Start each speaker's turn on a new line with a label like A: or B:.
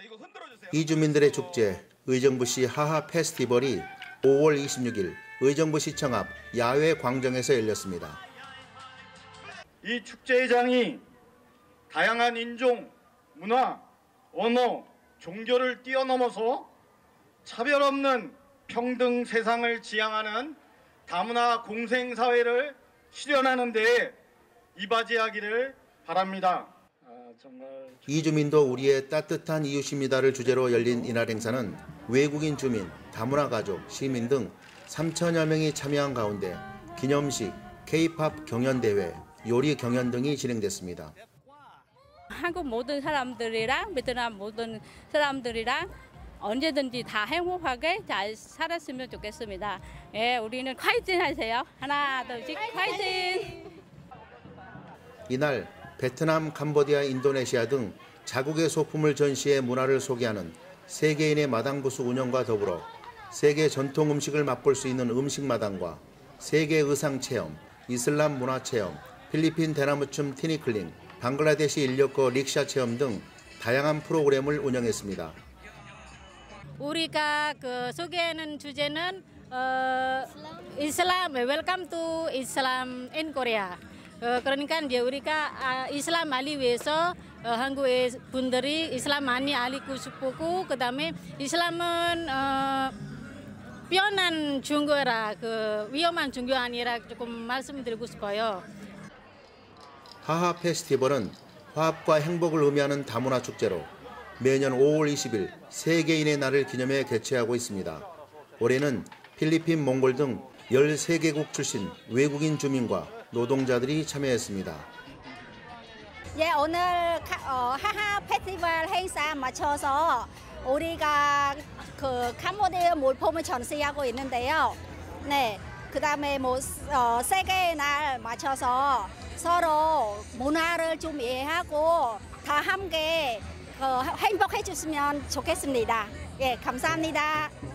A: 이주민들의 축제 의정부시 하하 페스티벌이 5월 26일 의정부시청 앞 야외 광장에서 열렸습니다.
B: 이 축제장이 다양한 인종, 문화, 언어, 종교를 뛰어넘어서 차별 없는 평등 세상을 지향하는 다문화 공생사회를 실현하는 데 이바지하기를 바랍니다.
A: 이주민도 우리의 따뜻한 이웃입니다를 주제로 열린 이날 행사는 외국인 주민, 다문화 가족, 시민 등 3천여 명이 참여한 가운데 기념식, K-팝 경연대회, 요리 경연 등이 진행됐습니다.
C: 한국 모든 사람들이랑 베트남 모든 사람들이랑 언제든지 다 행복하게 잘 살았으면 좋겠습니다. 예, 우리는 화이팅 하세요. 하나, 둘, 셋, 화이팅!
A: 이날 베트남, 캄보디아, 인도네시아 등 자국의 소품을 전시해 문화를 소개하는 세계인의 마당부스 운영과 더불어 세계 전통 음식을 맛볼 수 있는 음식 마당과 세계 의상 체험, 이슬람 문화 체험, 필리핀 대나무춤 티니클링, 방글라데시 인력거 릭샤 체험 등 다양한 프로그램을 운영했습니다.
C: 우리가 소개하는 주제는 이슬람, Welcome to Islam in Korea. 그러니까 이제 우리가 이슬람 알기 위해서 한국의 분들이 이슬람 많이 알고 싶고 그다음에 이슬람은 편한 종교라 위험한 종교 아니라 조금 말씀드리고 싶어요.
A: 하하 페스티벌은 화합과 행복을 의미하는 다문화 축제로 매년 5월 20일 세계인의 날을 기념해 개최하고 있습니다. 올해는 필리핀, 몽골 등 13개국 출신 외국인 주민과 노동자들이 참여했습니다.
D: 예, 오늘 하하 페스티벌 행사 맞춰서 우리가 캄보디아 물품을 전시하고 있는데요. 네, 그다음에 세계의 날 맞춰서 서로 문화를 좀 이해하고 다 함께 행복해 주시면 좋겠습니다. 예, 감사합니다.